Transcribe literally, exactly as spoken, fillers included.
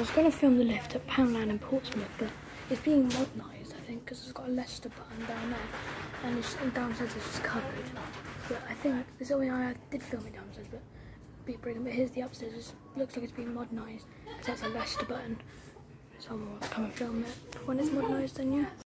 was going to film the lift at Poundland in Portsmouth, but it's being modernised, I think, because it's got a Leicester button down there, and, it's, and downstairs it's just covered. But I think this is I, I did film it downstairs, but be brilliant. But here's the upstairs. It looks like it's being modernised because that's a Leicester button. So I'll come and film it when it's modernised, then yeah.